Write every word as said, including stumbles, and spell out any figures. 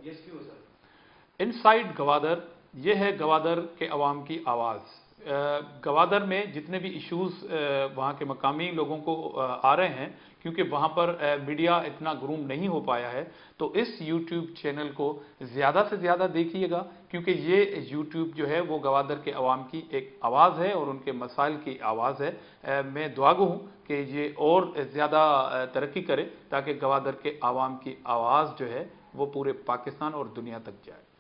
Yes क्यों sir? Inside Gwadar, ये है गवादर के अवाम की आवाज़। गवादर में जितने भी इश्यूज वहाँ के मकामी लोगों को आ रहे हैं, क्योंकि वहाँ पर मीडिया इतना ग्रूम नहीं हो पाया है, तो इस यूट्यूब चैनल को ज़्यादा से ज़्यादा देखिएगा, क्योंकि ये यूट्यूब जो है वो गवादर के अवाम की एक आवाज़ है और उनके मसाइल की आवाज़ है। मैं दुआगो हूँ कि ये और ज़्यादा तरक्की करे ताकि गवादर के अवाम की आवाज़ जो है वो पूरे पाकिस्तान और दुनिया तक जाए।